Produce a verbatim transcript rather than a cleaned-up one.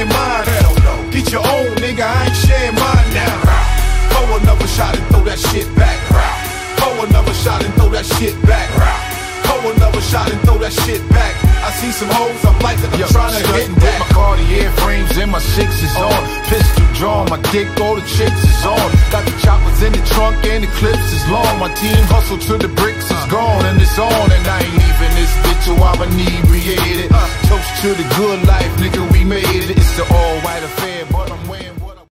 sharing mine. Hell no. Get your own, nigga, I ain't sharing mine now. Pull another shot and throw that shit back. Pull another shot and throw that shit back. Pull another shot and throw that shit back. I see some hoes, I'm like that, I'm Yo, trying to hit that. My Cartier frames and my sixes uh, on. Pistol drawn, my dick, all the chicks is on. Got the choppers in the trunk and the clips is long. My team hustle till the bricks is gone and it's on. And I ain't even this bitch, so I'm inebriated. Toast to the good life, nigga, we made it. It's the all white affair, but I'm wearing